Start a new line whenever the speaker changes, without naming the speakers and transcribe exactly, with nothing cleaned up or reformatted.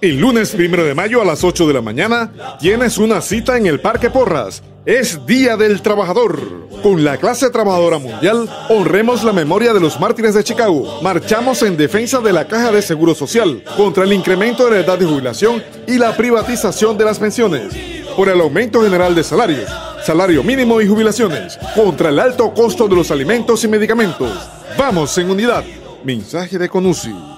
El lunes primero de mayo a las ocho de la mañana tienes una cita en el Parque Porras. Es Día del Trabajador. Con la clase trabajadora mundial, honremos la memoria de los mártires de Chicago. Marchamos en defensa de la Caja de Seguro Social, contra el incremento de la edad de jubilación y la privatización de las pensiones, por el aumento general de salarios, salario mínimo y jubilaciones, contra el alto costo de los alimentos y medicamentos. Vamos en unidad. Mensaje de CONUSI.